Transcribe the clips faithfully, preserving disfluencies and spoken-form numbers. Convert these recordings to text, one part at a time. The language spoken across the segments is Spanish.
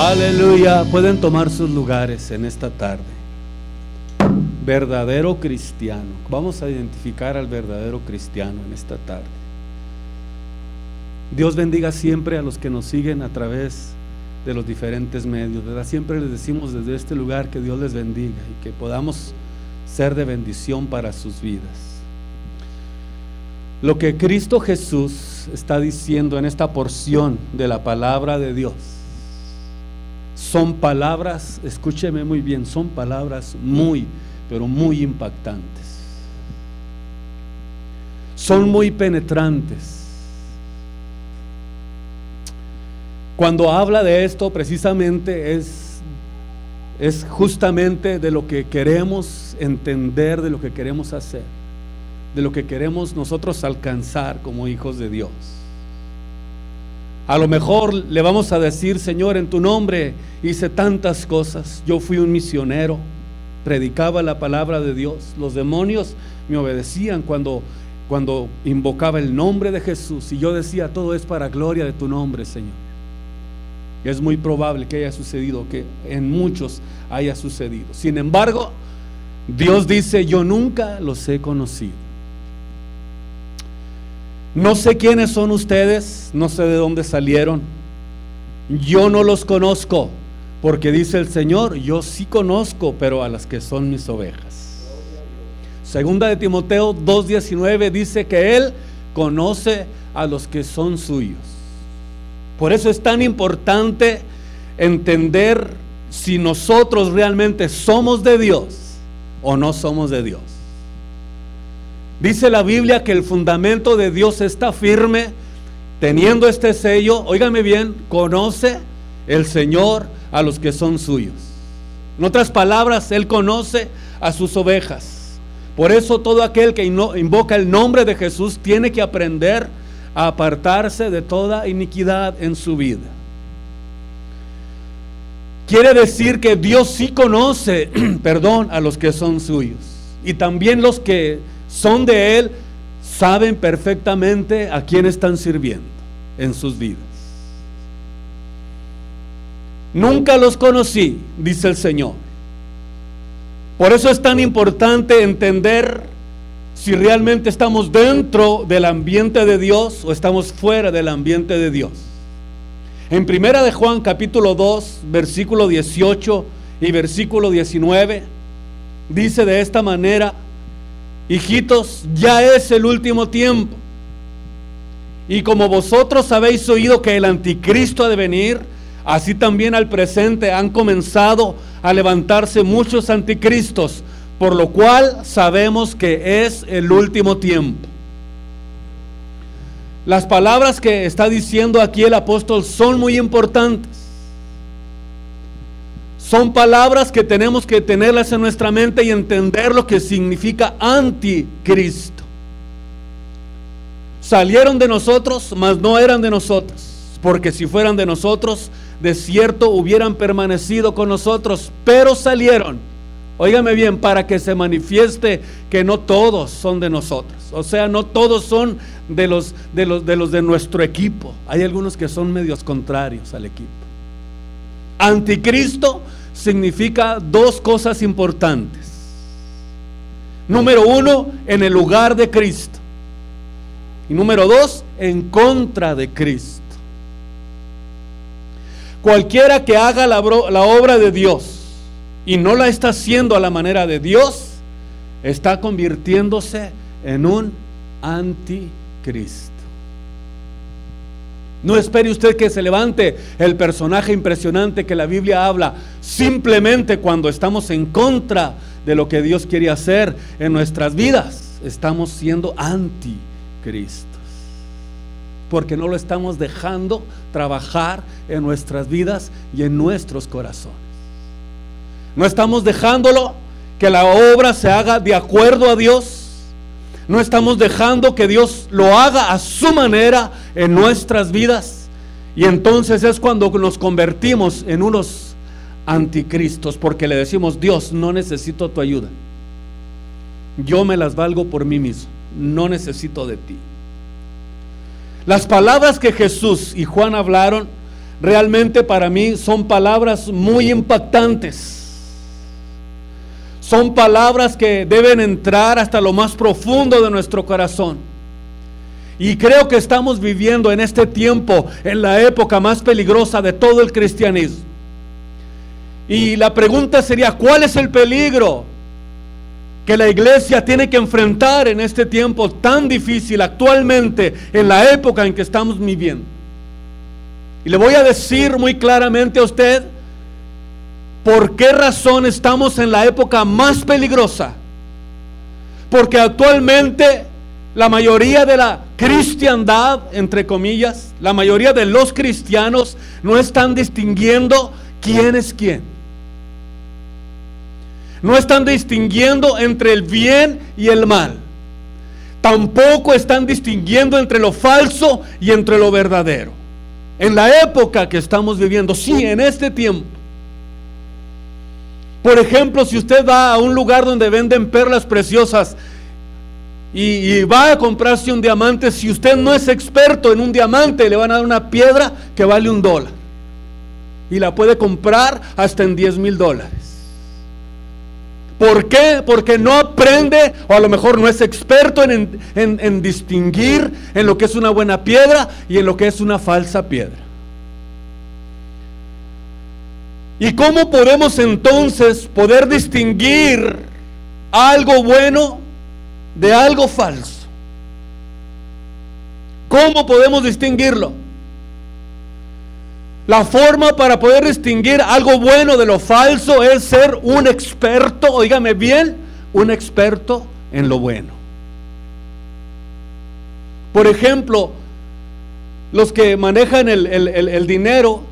Aleluya. Pueden tomar sus lugares en esta tarde. Verdadero cristiano. Vamos a identificar al verdadero cristiano en esta tarde. Dios bendiga siempre a los que nos siguen a través de los diferentes medios, ¿verdad? Siempre les decimos desde este lugar que Dios les bendiga y que podamos ser de bendición para sus vidas. Lo que Cristo Jesús está diciendo en esta porción de la palabra de Dios son palabras, escúcheme muy bien, son palabras muy, pero muy impactantes. Son muy penetrantes. Cuando habla de esto, precisamente es, es justamente de lo que queremos entender, de lo que queremos hacer, de lo que queremos nosotros alcanzar como hijos de Dios. A lo mejor le vamos a decir: Señor, en tu nombre hice tantas cosas, yo fui un misionero, predicaba la palabra de Dios, los demonios me obedecían cuando, cuando invocaba el nombre de Jesús, y yo decía: todo es para gloria de tu nombre, Señor. Es muy probable que haya sucedido, que en muchos haya sucedido. Sin embargo, Dios dice: yo nunca los he conocido. No sé quiénes son ustedes, no sé de dónde salieron, yo no los conozco, porque dice el Señor: yo sí conozco, pero a las que son mis ovejas. Segunda de Timoteo dos diecinueve dice que Él conoce a los que son suyos. Por eso es tan importante entender si nosotros realmente somos de Dios o no somos de Dios. Dice la Biblia que el fundamento de Dios está firme, teniendo este sello. Óigame bien: conoce el Señor a los que son suyos. En otras palabras, Él conoce a sus ovejas. Por eso todo aquel que invoca el nombre de Jesús tiene que aprender a apartarse de toda iniquidad en su vida. Quiere decir que Dios sí conoce, perdón, a los que son suyos. Y también los que son de Él saben perfectamente a quién están sirviendo en sus vidas. Nunca los conocí, dice el Señor. Por eso es tan importante entender si realmente estamos dentro del ambiente de Dios o estamos fuera del ambiente de Dios. En primera de Juan capítulo dos, versículo dieciocho y versículo diecinueve, dice de esta manera: hijitos, ya es el último tiempo, y como vosotros habéis oído que el anticristo ha de venir, así también al presente han comenzado a levantarse muchos anticristos, por lo cual sabemos que es el último tiempo. Las palabras que está diciendo aquí el apóstol son muy importantes. Son palabras que tenemos que tenerlas en nuestra mente y entender lo que significa anticristo. Salieron de nosotros, mas no eran de nosotros, porque si fueran de nosotros, de cierto hubieran permanecido con nosotros, pero salieron, óigame bien, para que se manifieste que no todos son de nosotros. O sea, no todos son de los de los de los de nuestro equipo. Hay algunos que son medios contrarios al equipo. Anticristo significa dos cosas importantes. Número uno, en el lugar de Cristo. Y número dos, en contra de Cristo. Cualquiera que haga la, la obra de Dios y no la está haciendo a la manera de Dios, está convirtiéndose en un anticristo. No espere usted que se levante el personaje impresionante que la Biblia habla simplemente cuando estamos en contra de lo que Dios quiere hacer en nuestras vidas. Estamos siendo anticristos, porque no lo estamos dejando trabajar en nuestras vidas y en nuestros corazones. No estamos dejándolo que la obra se haga de acuerdo a Dios. No estamos dejando que Dios lo haga a su manera en nuestras vidas. Y entonces es cuando nos convertimos en unos anticristos, porque le decimos: Dios, no necesito tu ayuda, yo me las valgo por mí mismo, no necesito de ti. Las palabras que Jesús y Juan hablaron realmente para mí son palabras muy impactantes. Son palabras que deben entrar hasta lo más profundo de nuestro corazón. Y creo que estamos viviendo en este tiempo, en la época más peligrosa de todo el cristianismo. Y la pregunta sería, ¿cuál es el peligro que la iglesia tiene que enfrentar en este tiempo tan difícil actualmente, en la época en que estamos viviendo? Y le voy a decir muy claramente a usted por qué razón estamos en la época más peligrosa. Porque actualmente la mayoría de la cristiandad, entre comillas, la mayoría de los cristianos no están distinguiendo quién es quién. No están distinguiendo entre el bien y el mal. Tampoco están distinguiendo entre lo falso y entre lo verdadero. En la época que estamos viviendo, sí, en este tiempo. Por ejemplo, si usted va a un lugar donde venden perlas preciosas y, y va a comprarse un diamante, si usted no es experto en un diamante, le van a dar una piedra que vale un dólar. Y la puede comprar hasta en diez mil dólares. ¿Por qué? Porque no aprende, o a lo mejor no es experto en, en, en distinguir en lo que es una buena piedra y en lo que es una falsa piedra. ¿Y cómo podemos entonces poder distinguir algo bueno de algo falso? ¿Cómo podemos distinguirlo? La forma para poder distinguir algo bueno de lo falso es ser un experto, óigame bien, un experto en lo bueno. Por ejemplo, los que manejan el, el, el, el dinero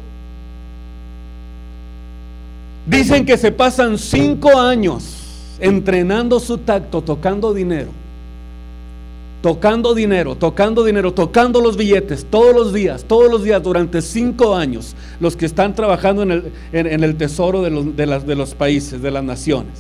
dicen que se pasan cinco años entrenando su tacto, tocando dinero. Tocando dinero, tocando dinero, tocando los billetes todos los días, todos los días durante cinco años, los que están trabajando en el, en, en el tesoro de los, de, las, de los países, de las naciones.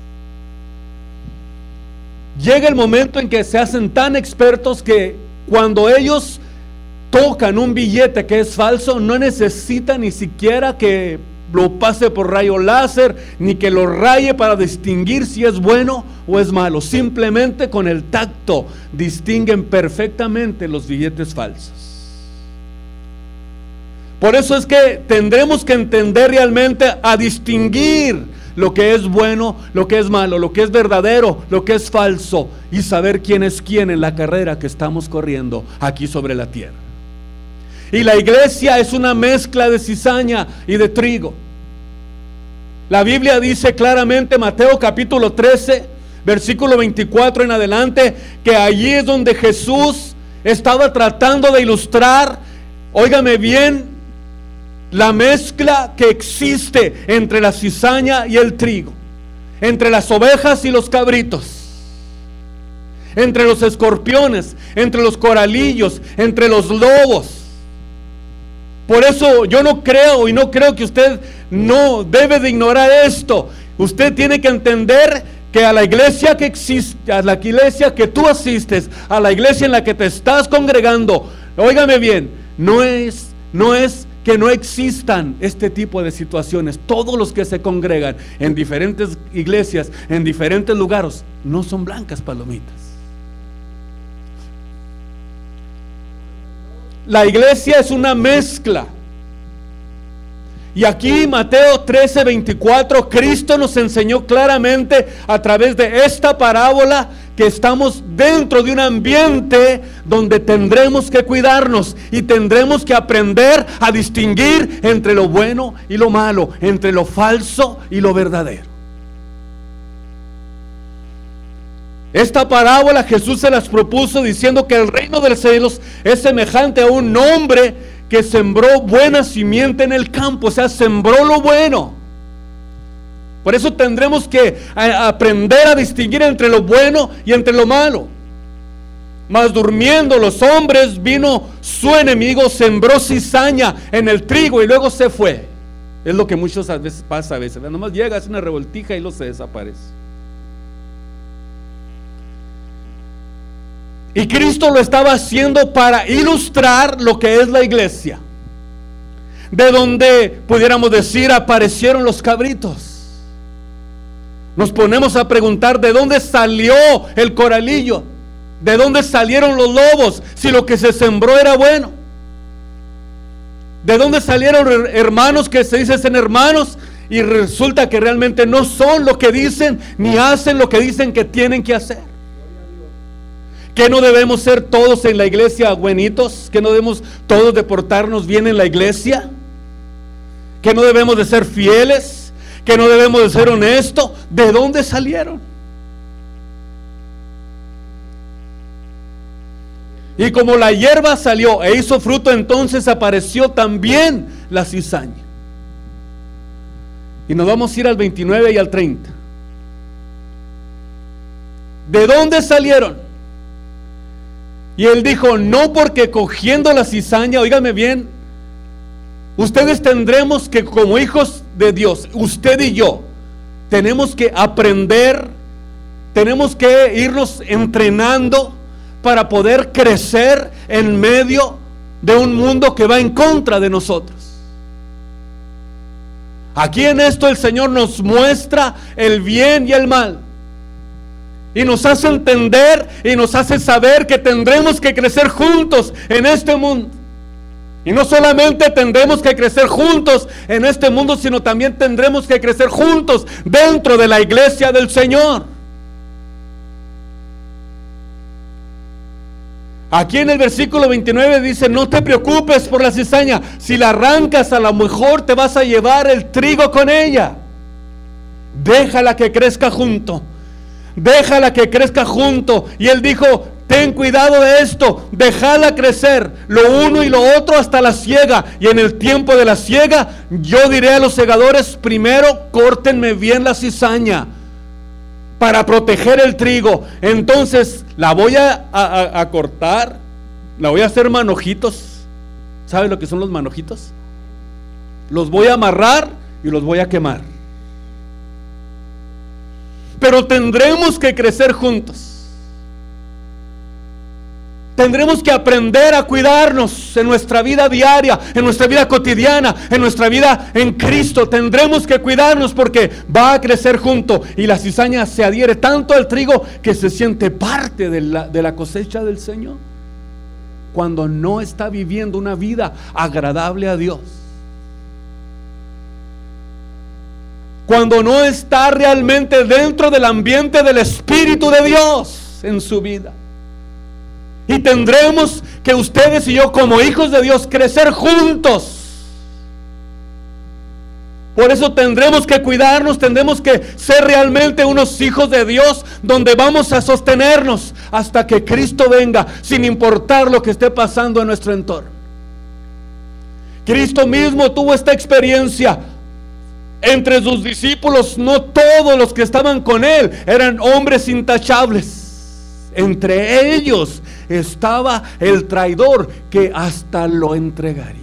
Llega el momento en que se hacen tan expertos que cuando ellos tocan un billete que es falso, no necesitan ni siquiera que lo pase por rayo láser, ni que lo raye para distinguir si es bueno o es malo. Simplemente con el tacto distinguen perfectamente los billetes falsos. Por eso es que tendremos que entender realmente a distinguir lo que es bueno, lo que es malo, lo que es verdadero, lo que es falso, y saber quién es quién en la carrera que estamos corriendo aquí sobre la tierra. Y la iglesia es una mezcla de cizaña y de trigo. La Biblia dice claramente, Mateo capítulo trece, versículo veinticuatro en adelante, que allí es donde Jesús estaba tratando de ilustrar, óigame bien, la mezcla que existe entre la cizaña y el trigo, entre las ovejas y los cabritos, entre los escorpiones, entre los coralillos, entre los lobos. Por eso yo no creo y no creo que usted no debe de ignorar esto. Usted tiene que entender que a la iglesia que existe, a la iglesia que tú asistes, a la iglesia en la que te estás congregando, óigame bien, no es, no es que no existan este tipo de situaciones. Todos los que se congregan en diferentes iglesias, en diferentes lugares, no son blancas palomitas. La iglesia es una mezcla. Y aquí Mateo trece, veinticuatro, Cristo nos enseñó claramente a través de esta parábola que estamos dentro de un ambiente donde tendremos que cuidarnos y tendremos que aprender a distinguir entre lo bueno y lo malo, entre lo falso y lo verdadero. Esta parábola Jesús se las propuso diciendo que el reino de los cielos es semejante a un hombre que sembró buena simiente en el campo, o sea, sembró lo bueno. Por eso tendremos que a, aprender a distinguir entre lo bueno y entre lo malo. Mas durmiendo los hombres, vino su enemigo, sembró cizaña en el trigo y luego se fue. Es lo que muchas veces pasa a veces, nomás llega, hace una revoltija y luego se desaparece. Y Cristo lo estaba haciendo para ilustrar lo que es la iglesia. de donde pudiéramos decir aparecieron los cabritos. Nos ponemos a preguntar de dónde salió el coralillo, de dónde salieron los lobos, si lo que se sembró era bueno. ¿De dónde salieron hermanos que se dicen hermanos y resulta que realmente no son lo que dicen ni hacen lo que dicen que tienen que hacer? ¿Que no debemos ser todos en la iglesia buenitos? ¿Que no debemos todos de portarnos bien en la iglesia? ¿Que no debemos de ser fieles? ¿Que no debemos de ser honestos? ¿De dónde salieron? Y como la hierba salió e hizo fruto, entonces apareció también la cizaña. Y nos vamos a ir al veintinueve y al treinta. ¿De dónde salieron? Y él dijo, no, porque cogiendo la cizaña, óigame bien, ustedes tendremos que, como hijos de Dios, usted y yo, tenemos que aprender, tenemos que irnos entrenando para poder crecer en medio de un mundo que va en contra de nosotros. Aquí en esto el Señor nos muestra el bien y el mal, y nos hace entender y nos hace saber que tendremos que crecer juntos en este mundo. Y no solamente tendremos que crecer juntos en este mundo, sino también tendremos que crecer juntos dentro de la iglesia del Señor. Aquí en el versículo veintinueve dice, no te preocupes por la cizaña, si la arrancas a lo mejor te vas a llevar el trigo con ella. Déjala que crezca junto, déjala que crezca junto. Y él dijo, ten cuidado de esto, déjala crecer, lo uno y lo otro hasta la siega. Y en el tiempo de la siega, yo diré a los segadores, primero córtenme bien la cizaña para proteger el trigo. Entonces la voy a, a, a cortar, la voy a hacer manojitos. ¿Sabe lo que son los manojitos? Los voy a amarrar y los voy a quemar. Pero tendremos que crecer juntos. Tendremos que aprender a cuidarnos en nuestra vida diaria, en nuestra vida cotidiana, en nuestra vida en Cristo. Tendremos que cuidarnos porque va a crecer junto. Y la cizaña se adhiere tanto al trigo que se siente parte de la, de la cosecha del Señor, cuando no está viviendo una vida agradable a Dios, cuando no está realmente dentro del ambiente del Espíritu de Dios en su vida. Y tendremos que ustedes y yo, como hijos de Dios, crecer juntos. Por eso tendremos que cuidarnos, tendremos que ser realmente unos hijos de Dios, donde vamos a sostenernos hasta que Cristo venga, sin importar lo que esté pasando en nuestro entorno. Cristo mismo tuvo esta experiencia. Entre sus discípulos, no todos los que estaban con él eran hombres intachables. Entre ellos estaba el traidor que hasta lo entregaría.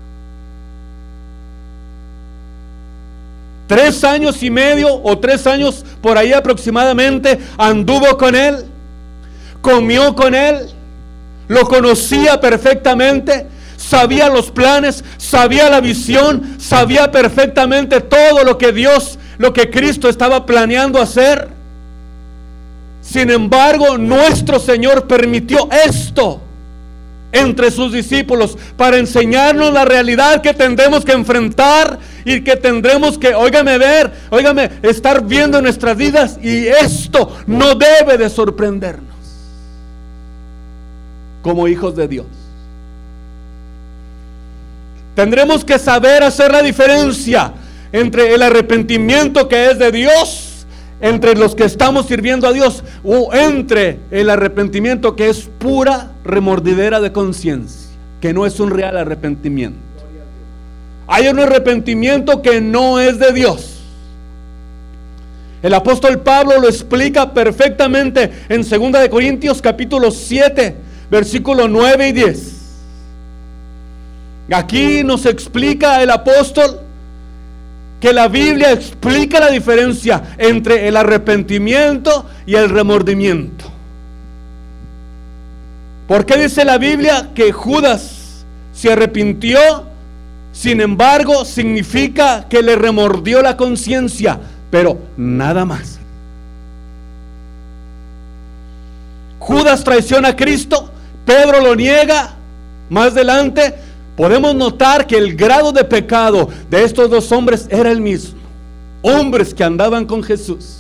Tres años y medio o tres años por ahí aproximadamente anduvo con él, comió con él, lo conocía perfectamente, sabía los planes, sabía la visión, sabía perfectamente todo lo que Dios, lo que Cristo estaba planeando hacer. Sin embargo, nuestro Señor permitió esto entre sus discípulos para enseñarnos la realidad que tendremos que enfrentar y que tendremos que, óigame, ver, óigame, estar viendo en nuestras vidas. Y esto no debe de sorprendernos como hijos de Dios. Tendremos que saber hacer la diferencia entre el arrepentimiento que es de Dios, entre los que estamos sirviendo a Dios, o entre el arrepentimiento que es pura remordidera de conciencia, que no es un real arrepentimiento. Hay un arrepentimiento que no es de Dios. El apóstol Pablo lo explica perfectamente en segunda de Corintios capítulo siete, versículos nueve y diez. Aquí nos explica el apóstol que la Biblia explica la diferencia entre el arrepentimiento y el remordimiento. ¿Por qué dice la Biblia que Judas se arrepintió Sin embargo, significa que le remordió la conciencia, pero nada más. Judas traiciona a Cristo, Pedro lo niega. Más adelante podemos notar que el grado de pecado de estos dos hombres era el mismo. Hombres que andaban con Jesús.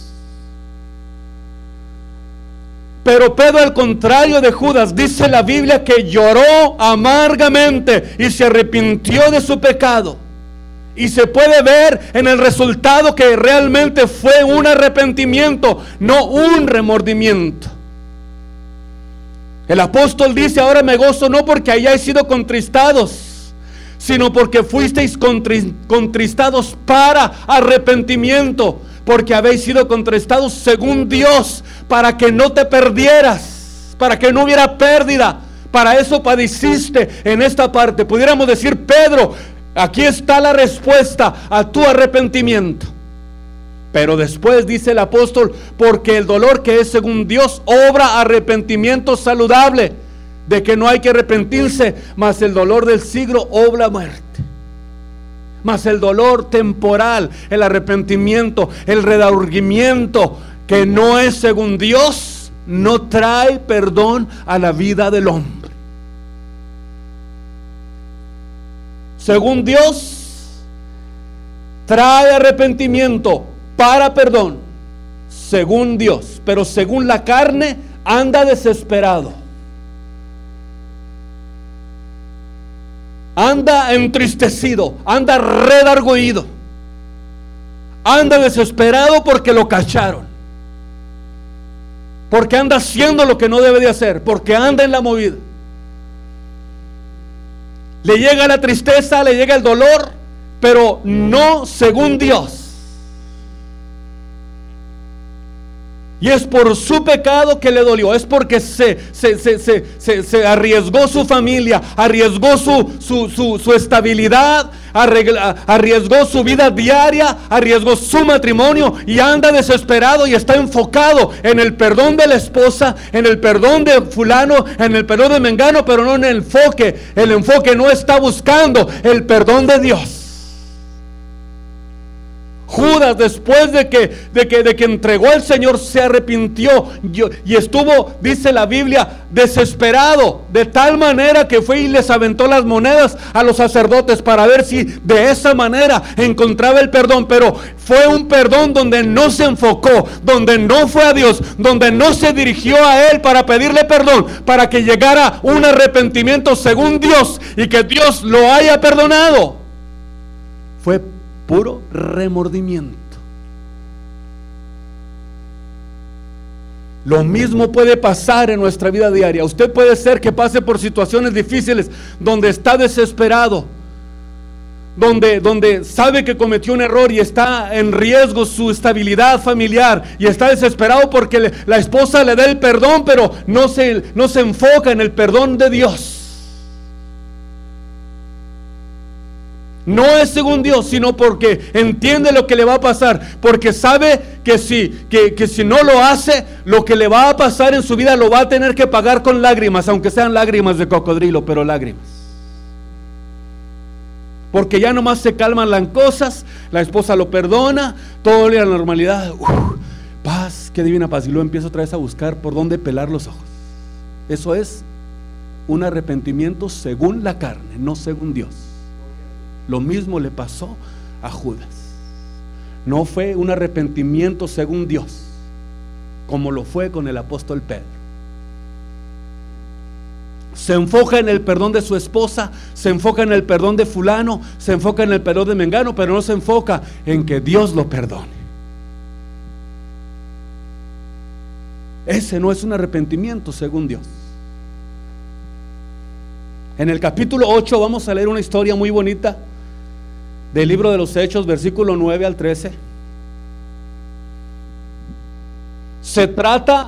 Pero Pedro, al contrario de Judas, dice la Biblia que lloró amargamente y se arrepintió de su pecado. Y se puede ver en el resultado que realmente fue un arrepentimiento, no un remordimiento. El apóstol dice: ahora me gozo no porque hayáis sido contristados, sino porque fuisteis contristados para arrepentimiento, porque habéis sido contristados según Dios, para que no te perdieras, para que no hubiera pérdida. Para eso padeciste en esta parte. Pudiéramos decir: Pedro, aquí está la respuesta a tu arrepentimiento. Pero después dice el apóstol: porque el dolor que es según Dios obra arrepentimiento saludable, de que no hay que arrepentirse, mas el dolor del siglo obra muerte. Mas el dolor temporal, el arrepentimiento, el redargüimiento que no es según Dios, no trae perdón a la vida del hombre. Según Dios, trae arrepentimiento para perdón, según Dios. Pero según la carne, anda desesperado, anda entristecido, anda redargüido, anda desesperado porque lo cacharon, porque anda haciendo lo que no debe de hacer, porque anda en la movida. Le llega la tristeza, le llega el dolor, pero no según Dios. Y es por su pecado que le dolió. Es porque se, se, se, se, se, se arriesgó su familia, arriesgó su, su, su, su estabilidad, arriesgó su vida diaria, arriesgó su matrimonio, y anda desesperado y está enfocado en el perdón de la esposa, en el perdón de fulano, en el perdón de mengano, pero no en el enfoque. El enfoque no está buscando el perdón de Dios. Judas, después de que, de que, de que entregó al Señor, se arrepintió y estuvo, dice la Biblia, desesperado, de tal manera que fue y les aventó las monedas a los sacerdotes para ver si de esa manera encontraba el perdón. Pero fue un perdón donde no se enfocó, donde no fue a Dios, donde no se dirigió a Él para pedirle perdón, para que llegara un arrepentimiento según Dios y que Dios lo haya perdonado. Fue puro remordimiento. Lo mismo puede pasar en nuestra vida diaria. Usted puede ser que pase por situaciones difíciles donde está desesperado, donde, donde sabe que cometió un error y está en riesgo su estabilidad familiar, y está desesperado porque le, la esposa le da el perdón, pero no se, no se enfoca en el perdón de Dios. No es según Dios, sino porque entiende lo que le va a pasar, porque sabe que si, que, que si no lo hace, lo que le va a pasar en su vida lo va a tener que pagar con lágrimas, aunque sean lágrimas de cocodrilo, pero lágrimas. Porque ya nomás se calman las cosas, la esposa lo perdona, todo le da la normalidad. Uf, paz, qué divina paz. Y luego empieza otra vez a buscar por dónde pelar los ojos. Eso es un arrepentimiento según la carne, no según Dios. Lo mismo le pasó a Judas. No fue un arrepentimiento según Dios, como lo fue con el apóstol Pedro. Se enfoca en el perdón de su esposa, se enfoca en el perdón de fulano, se enfoca en el perdón de mengano, pero no se enfoca en que Dios lo perdone. Ese no es un arrepentimiento según Dios. En el capítulo ocho vamos a leer una historia muy bonita del libro de los Hechos, versículo nueve al trece. Se trata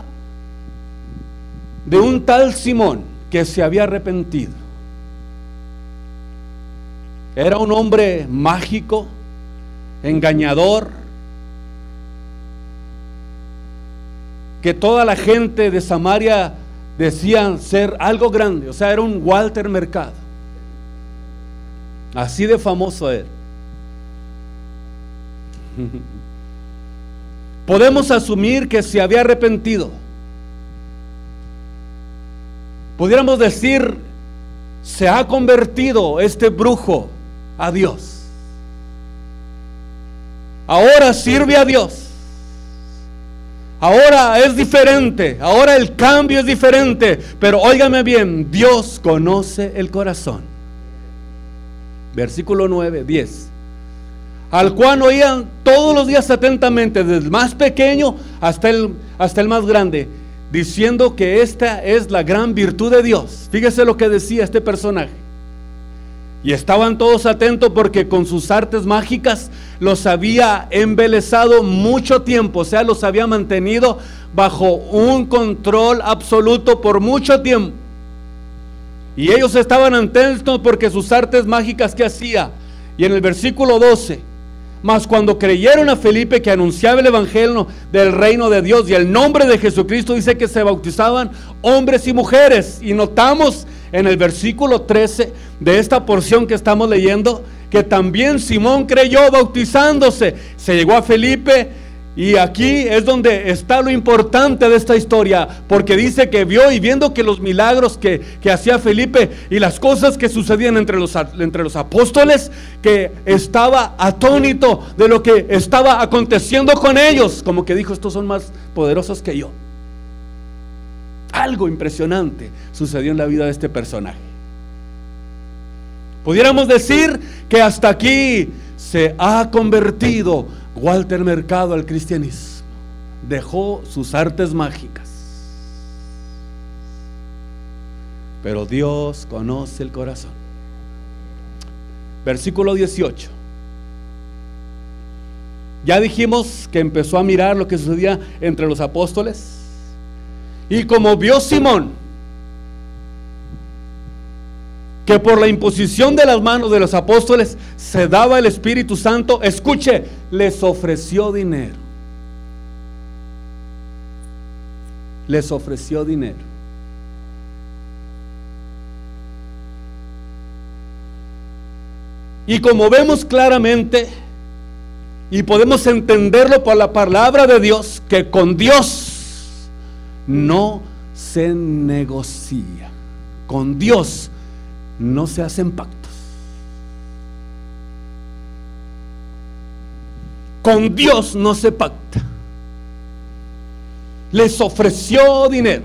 de un tal Simón que se había arrepentido. Era un hombre mágico, engañador, que toda la gente de Samaria decían ser algo grande. O sea, era un Walter Mercado. Así de famoso era. Podemos asumir que se había arrepentido. Pudiéramos decir, se ha convertido este brujo a Dios. Ahora sirve a Dios. Ahora es diferente. Ahora el cambio es diferente. Pero óigame bien, Dios conoce el corazón. Versículo nueve, diez. Al cual oían todos los días atentamente, desde el más pequeño hasta el, hasta el más grande, diciendo que esta es la gran virtud de Dios. Fíjese lo que decía este personaje. Y estaban todos atentos porque con sus artes mágicas los había embelesado mucho tiempo. O sea, los había mantenido bajo un control absoluto por mucho tiempo. Y ellos estaban atentos porque sus artes mágicas que hacía. Y en el versículo doce, mas cuando creyeron a Felipe que anunciaba el evangelio del reino de Dios y el nombre de Jesucristo, dice que se bautizaban hombres y mujeres. Y notamos en el versículo trece de esta porción que estamos leyendo que también Simón creyó bautizándose. Se llegó a Felipe. Y aquí es donde está lo importante de esta historia, porque dice que vio y viendo que los milagros que, que hacía Felipe y las cosas que sucedían entre los, entre los apóstoles, que estaba atónito de lo que estaba aconteciendo con ellos, como que dijo, estos son más poderosos que yo. Algo impresionante sucedió en la vida de este personaje. Pudiéramos decir que hasta aquí se ha convertido Walter Mercado al cristianismo. Dejó sus artes mágicas. Pero Dios conoce el corazón. Versículo dieciocho. Ya dijimos que empezó a mirar lo que sucedía entre los apóstoles. Y como vio Simón que por la imposición de las manos de los apóstoles se daba el Espíritu Santo, escuche, les ofreció dinero. Les ofreció dinero. Y como vemos claramente y podemos entenderlo por la palabra de Dios, que con Dios no se negocia. Con Dios no se hacen pactos. Con Dios no se pacta. Les ofreció dinero.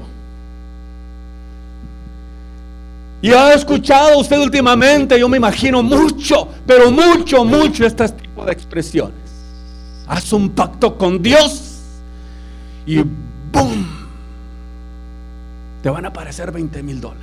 Y ha escuchado usted últimamente, yo me imagino mucho, pero mucho, mucho este tipo de expresiones. Haz un pacto con Dios y ¡boom! Te van a aparecer veinte mil dólares.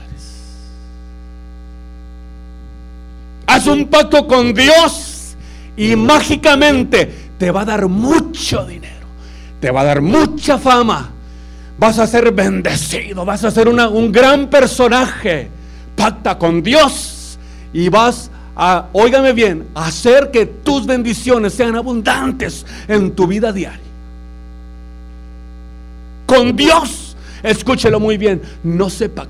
Haz un pacto con Dios y mágicamente te va a dar mucho dinero, te va a dar mucha fama, vas a ser bendecido, vas a ser una, un gran personaje. Pacta con Dios y vas a, óigame bien, a hacer que tus bendiciones sean abundantes en tu vida diaria. Con Dios, escúchelo muy bien, no se pacta.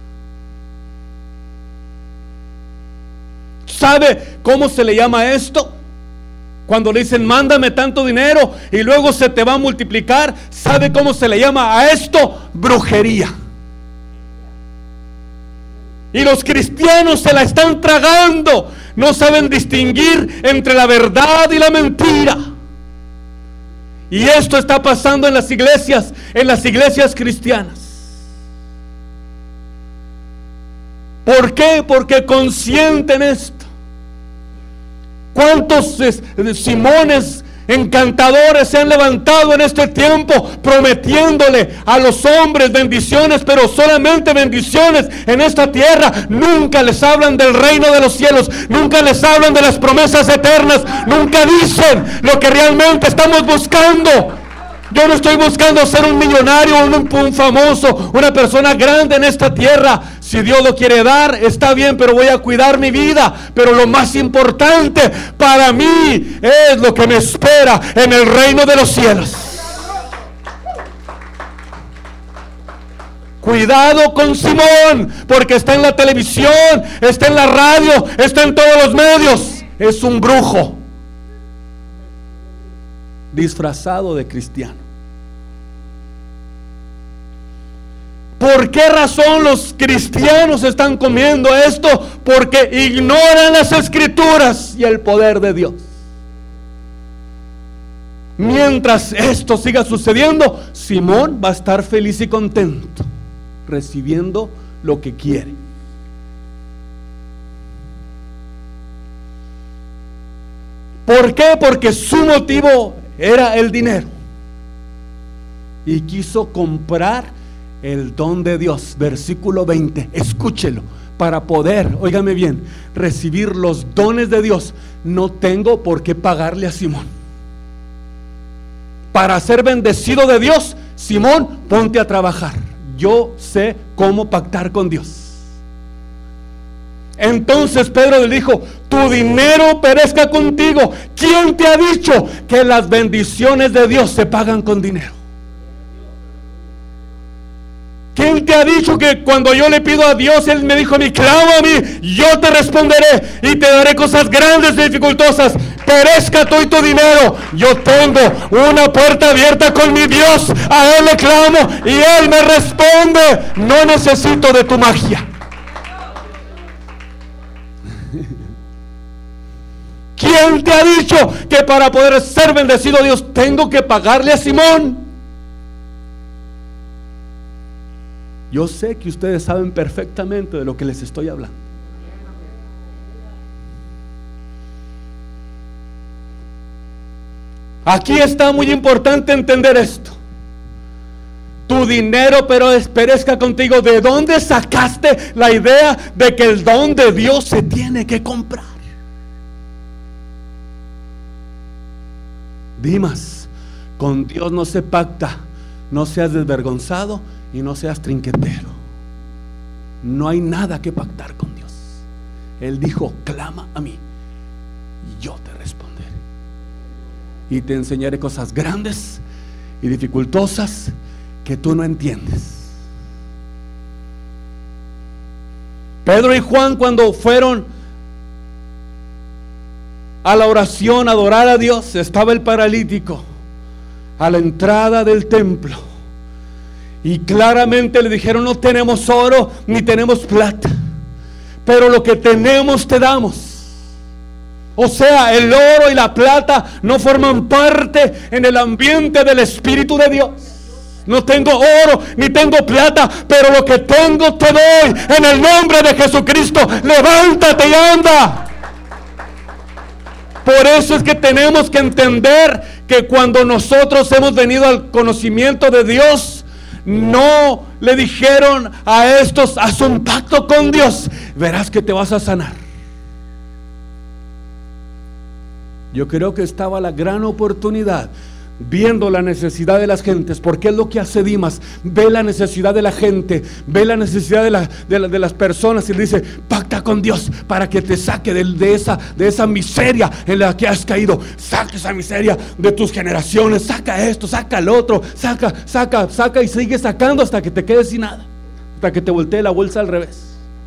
¿Sabe cómo se le llama esto? Cuando le dicen mándame tanto dinero y luego se te va a multiplicar. ¿Sabe cómo se le llama a esto? Brujería. Y los cristianos se la están tragando. No saben distinguir entre la verdad y la mentira. Y esto está pasando en las iglesias, en las iglesias cristianas. ¿Por qué? Porque consienten esto. ¿Cuántos es, Simones encantadores se han levantado en este tiempo prometiéndole a los hombres bendiciones, pero solamente bendiciones en esta tierra? Nunca les hablan del reino de los cielos, nunca les hablan de las promesas eternas, nunca dicen lo que realmente estamos buscando. Yo no estoy buscando ser un millonario, un, un famoso, una persona grande en esta tierra. Si Dios lo quiere dar, está bien, pero voy a cuidar mi vida. Pero lo más importante para mí es lo que me espera en el reino de los cielos. Cuidado con Simón, porque está en la televisión, está en la radio, está en todos los medios. Es un brujo disfrazado de cristiano. ¿Por qué razón los cristianos están comiendo esto? Porque ignoran las escrituras y el poder de Dios. Mientras esto siga sucediendo, Simón va a estar feliz y contento, recibiendo lo que quiere. ¿Por qué? Porque su motivo era el dinero y quiso comprar el don de Dios. Versículo veinte, escúchelo. Para poder, óigame bien, recibir los dones de Dios, no tengo por qué pagarle a Simón. Para ser bendecido de Dios, Simón, ponte a trabajar. Yo sé cómo pactar con Dios. Entonces Pedro le dijo: tu dinero perezca contigo. ¿Quién te ha dicho que las bendiciones de Dios se pagan con dinero? ¿Quién te ha dicho que cuando yo le pido a Dios, Él me dijo a mí, clama a mí, yo te responderé y te daré cosas grandes y dificultosas? Perezca tú y tu dinero. Yo tengo una puerta abierta con mi Dios. A Él le clamo y Él me responde. No necesito de tu magia. ¿Quién te ha dicho que para poder ser bendecido Dios tengo que pagarle a Simón? Yo sé que ustedes saben perfectamente de lo que les estoy hablando. Aquí está muy importante entender esto. Tu dinero pero perezca contigo. ¿De dónde sacaste la idea de que el don de Dios se tiene que comprar? Dimas, con Dios no se pacta. No seas desvergonzado y no seas trinquetero. No hay nada que pactar con Dios. Él dijo, clama a mí y yo te responderé y te enseñaré cosas grandes y dificultosas que tú no entiendes. Pedro y Juan, cuando fueron a la oración a adorar a Dios, estaba el paralítico a la entrada del templo y claramente le dijeron: no tenemos oro ni tenemos plata, pero lo que tenemos te damos. O sea, el oro y la plata no forman parte en el ambiente del Espíritu de Dios. No tengo oro ni tengo plata, pero lo que tengo te doy en el nombre de Jesucristo. Levántate y anda. Por eso es que tenemos que entender que cuando nosotros hemos venido al conocimiento de Dios, no le dijeron a estos: haz un pacto con Dios, verás que te vas a sanar. Yo creo que estaba la gran oportunidad, viendo la necesidad de las gentes, porque es lo que hace Dimas. Ve la necesidad de la gente, ve la necesidad de, la, de, la, de las personas y le dice: pacta con Dios para que te saque de, de, esa, de esa miseria en la que has caído. Saca esa miseria de tus generaciones, saca esto, saca el otro, saca, saca, saca y sigue sacando hasta que te quedes sin nada, hasta que te voltee la bolsa al revés.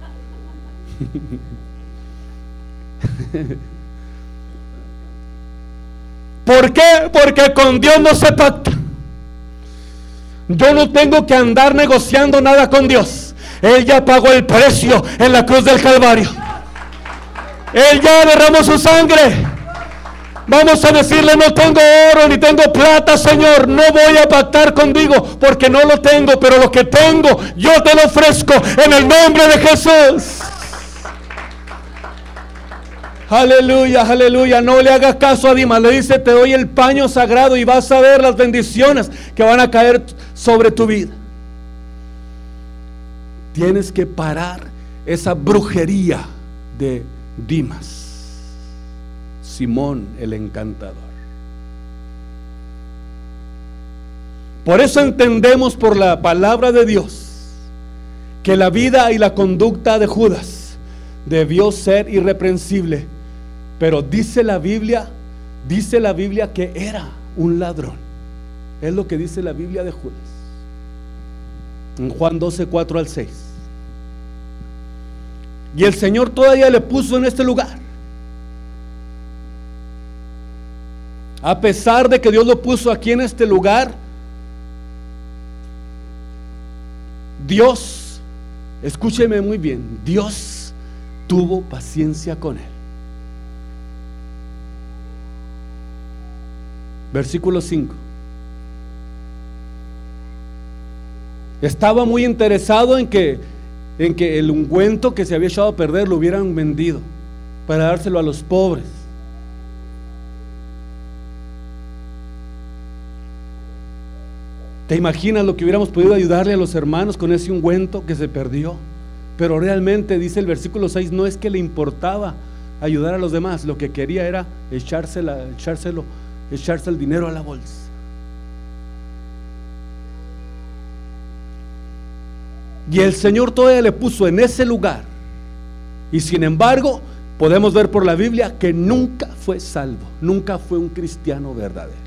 ¿Por qué? Porque con Dios no se pacta. Yo no tengo que andar negociando nada con Dios. Él ya pagó el precio en la cruz del Calvario. Él ya derramó su sangre. Vamos a decirle: no tengo oro ni tengo plata, Señor, no voy a pactar contigo porque no lo tengo, pero lo que tengo yo te lo ofrezco en el nombre de Jesús. Aleluya, aleluya. No le hagas caso a Dimas. Le dice: te doy el paño sagrado y vas a ver las bendiciones que van a caer sobre tu vida. Tienes que parar esa brujería de Dimas, Simón el encantador. Por eso entendemos por la palabra de Dios que la vida y la conducta de Judas debió ser irreprensible. Pero dice la Biblia, dice la Biblia que era un ladrón. Es lo que dice la Biblia de Judas. En Juan doce, cuatro al seis. Y el Señor todavía le puso en este lugar. A pesar de que Dios lo puso aquí en este lugar, Dios, escúcheme muy bien, Dios tuvo paciencia con él. Versículo cinco. Estaba muy interesado en que, en que el ungüento que se había echado a perder lo hubieran vendido para dárselo a los pobres. ¿Te imaginas lo que hubiéramos podido ayudarle a los hermanos con ese ungüento que se perdió? Pero realmente, dice el versículo seis, no es que le importaba ayudar a los demás, lo que quería era echársela, echárselo, echarse el dinero a la bolsa. Y el Señor todavía le puso en ese lugar. Y sin embargo, podemos ver por la Biblia que nunca fue salvo, nunca fue un cristiano verdadero.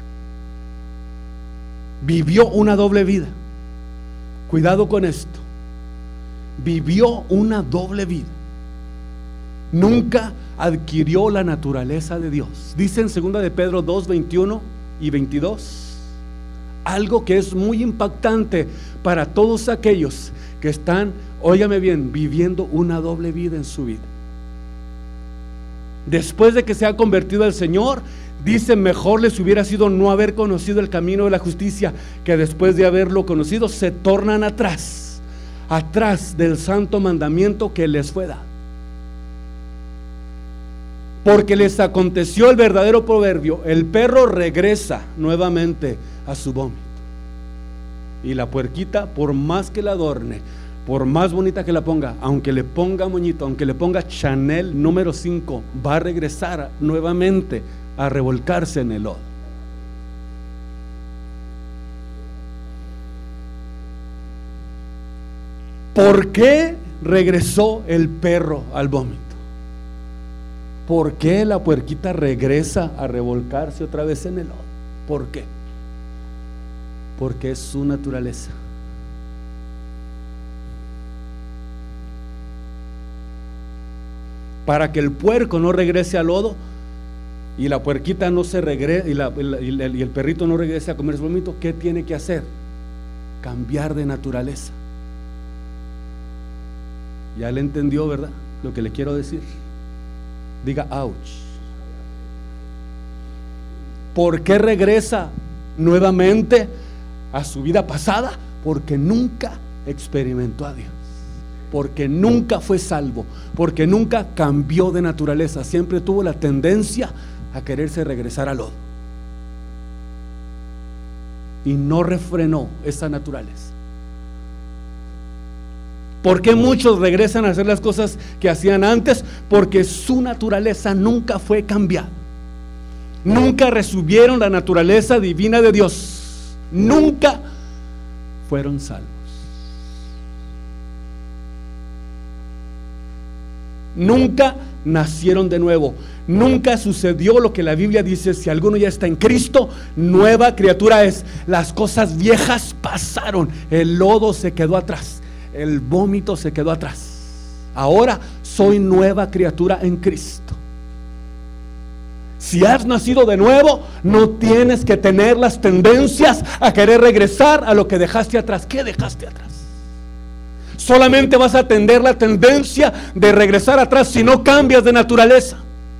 Vivió una doble vida. Cuidado con esto. Vivió una doble vida. Nunca adquirió la naturaleza de Dios. Dice en segunda de Pedro dos, veintiuno y veintidós, algo que es muy impactante para todos aquellos que están, óigame bien, viviendo una doble vida en su vida. Después de que se ha convertido al Señor, dice, mejor les hubiera sido no haber conocido el camino de la justicia, que después de haberlo conocido se tornan atrás, atrás del santo mandamiento que les fue dado. Porque les aconteció el verdadero proverbio: el perro regresa nuevamente a su vómito, y la puerquita, por más que la adorne, por más bonita que la ponga, aunque le ponga moñito, aunque le ponga Chanel número cinco, va a regresar nuevamente a revolcarse en el lodo. ¿Por qué regresó el perro al vómito? ¿Por qué la puerquita regresa a revolcarse otra vez en el lodo? ¿Por qué? Porque es su naturaleza. Para que el puerco no regrese al lodo y la puerquita no se regrese y, la, y, la, y el perrito no regrese a comer su vómito, ¿qué tiene que hacer? Cambiar de naturaleza. Ya le entendió, ¿verdad? Lo que le quiero decir. Diga ouch. ¿Por qué regresa nuevamente a su vida pasada? Porque nunca experimentó a Dios, porque nunca fue salvo, porque nunca cambió de naturaleza, siempre tuvo la tendencia a quererse regresar al lodo y no refrenó esa naturaleza. ¿Por qué muchos regresan a hacer las cosas que hacían antes? Porque su naturaleza nunca fue cambiada. Nunca recibieron la naturaleza divina de Dios. Nunca fueron salvos. Nunca nacieron de nuevo. Nunca sucedió lo que la Biblia dice: si alguno ya está en Cristo, nueva criatura es. Las cosas viejas pasaron, el lodo se quedó atrás, el vómito se quedó atrás. Ahora soy nueva criatura en Cristo. Si has nacido de nuevo, no tienes que tener las tendencias a querer regresar a lo que dejaste atrás. ¿Qué dejaste atrás? Solamente vas a tener la tendencia de regresar atrás si no cambias de naturaleza.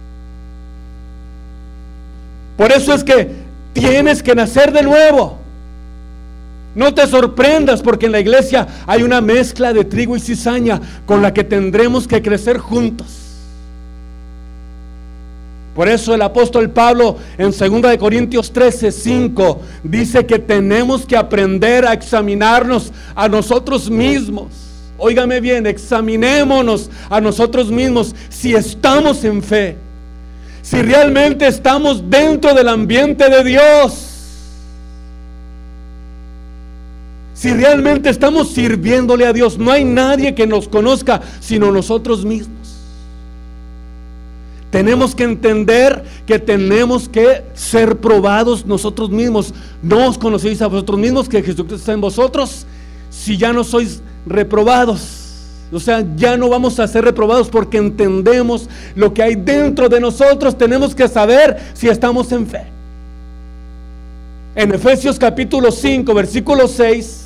Por eso es que tienes que nacer de nuevo. No te sorprendas porque en la iglesia hay una mezcla de trigo y cizaña con la que tendremos que crecer juntos. Por eso el apóstol Pablo en segunda de Corintios trece, cinco dice que tenemos que aprender a examinarnos a nosotros mismos. Óigame bien, examinémonos a nosotros mismos si estamos en fe, si realmente estamos dentro del ambiente de Dios, si realmente estamos sirviéndole a Dios. No hay nadie que nos conozca sino nosotros mismos. Tenemos que entender que tenemos que ser probados nosotros mismos. No os conocéis a vosotros mismos que Jesucristo está en vosotros, si ya no sois reprobados? O sea, ya no vamos a ser reprobados porque entendemos lo que hay dentro de nosotros. Tenemos que saber si estamos en fe. En Efesios capítulo cinco, versículo seis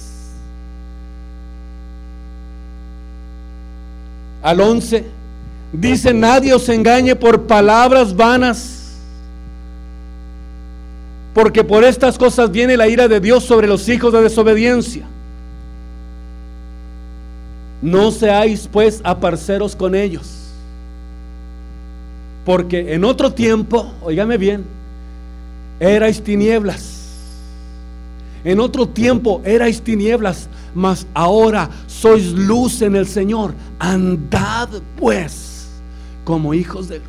al once, dice: nadie os engañe por palabras vanas, porque por estas cosas viene la ira de Dios sobre los hijos de desobediencia. No seáis pues aparceros con ellos, porque en otro tiempo, óigame bien, erais tinieblas. En otro tiempo erais tinieblas, mas ahora sois luz en el Señor. Andad pues como hijos de luz.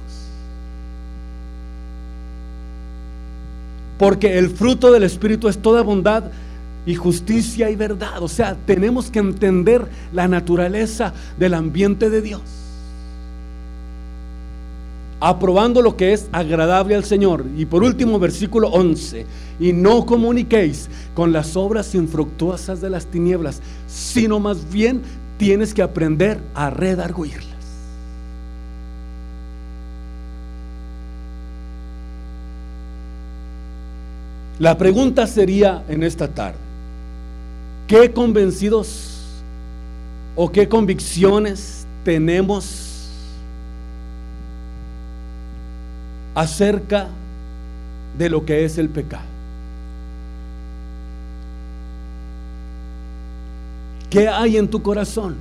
Porque el fruto del Espíritu es toda bondad y justicia y verdad. O sea, tenemos que entender la naturaleza del ambiente de Dios, aprobando lo que es agradable al Señor. Y por último, versículo once: y no comuniquéis con las obras infructuosas de las tinieblas, sino más bien tienes que aprender a redarguirlas. La pregunta sería en esta tarde: ¿qué convencidos o qué convicciones tenemos acerca de lo que es el pecado? ¿Qué hay en tu corazón?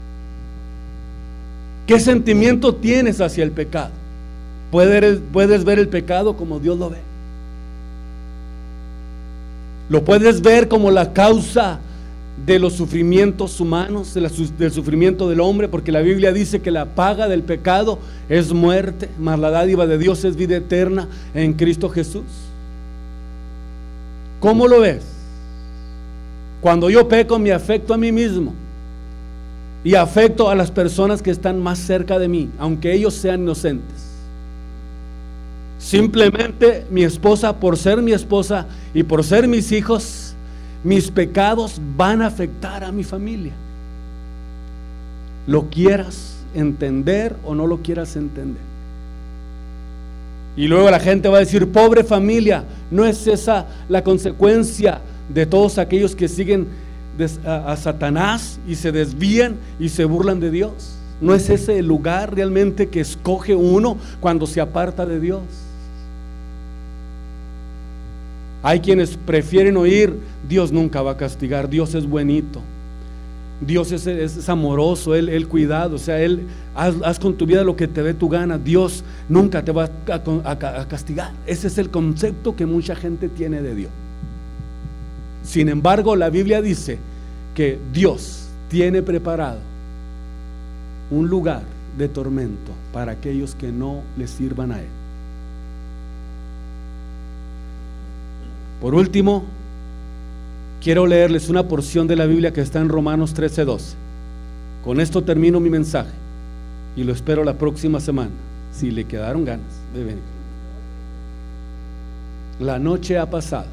¿Qué sentimiento tienes hacia el pecado? ¿Puedes, puedes ver el pecado como Dios lo ve? ¿Lo puedes ver como la causa de los sufrimientos humanos, de la, del sufrimiento del hombre? Porque la Biblia dice que la paga del pecado es muerte, mas la dádiva de Dios es vida eterna en Cristo Jesús. ¿Cómo lo ves? Cuando yo peco, me afecto a mí mismo y afecto a las personas que están más cerca de mí, aunque ellos sean inocentes. Simplemente mi esposa, por ser mi esposa y por ser mis hijos, mis pecados van a afectar a mi familia. Lo quieras entender o no lo quieras entender. Y luego la gente va a decir: pobre familia. ¿No es esa la consecuencia de todos aquellos que siguen a, a Satanás y se desvían y se burlan de Dios? ¿No es ese el lugar realmente que escoge uno cuando se aparta de Dios? Hay quienes prefieren oír: Dios nunca va a castigar, Dios es buenito, Dios es, es, es amoroso, Él, Él cuidado, o sea, Él haz, haz con tu vida lo que te dé tu gana, Dios nunca te va a, a, a castigar. Ese es el concepto que mucha gente tiene de Dios. Sin embargo, la Biblia dice que Dios tiene preparado un lugar de tormento para aquellos que no le sirvan a Él. Por último, quiero leerles una porción de la Biblia que está en Romanos trece doce. Con esto termino mi mensaje y lo espero la próxima semana, si le quedaron ganas de venir. La noche ha pasado.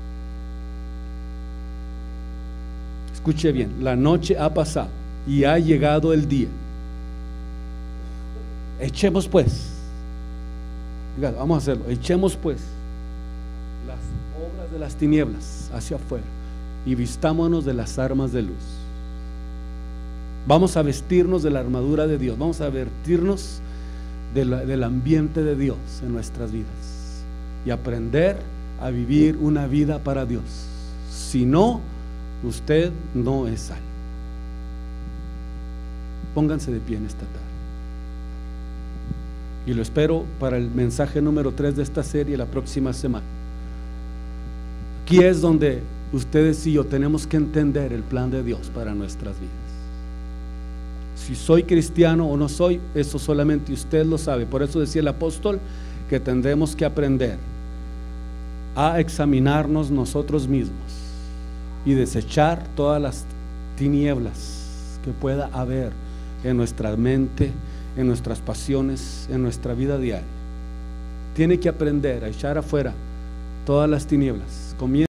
Escuche bien, la noche ha pasado y ha llegado el día. Echemos pues, vamos a hacerlo, echemos pues las obras de las tinieblas hacia afuera y vistámonos de las armas de luz. Vamos a vestirnos de la armadura de Dios, vamos a vestirnos de la, del ambiente de Dios en nuestras vidas y aprender a vivir una vida para Dios. Si no, usted no es salvo. Pónganse de pie en esta tarde y lo espero para el mensaje número tres de esta serie la próxima semana. Aquí es donde ustedes y yo tenemos que entender el plan de Dios para nuestras vidas. Si soy cristiano o no soy, eso solamente usted lo sabe. Por eso decía el apóstol que tendremos que aprender a examinarnos nosotros mismos y desechar todas las tinieblas que pueda haber en nuestra mente, en nuestras pasiones, en nuestra vida diaria. Tiene que aprender a echar afuera todas las tinieblas. Comienza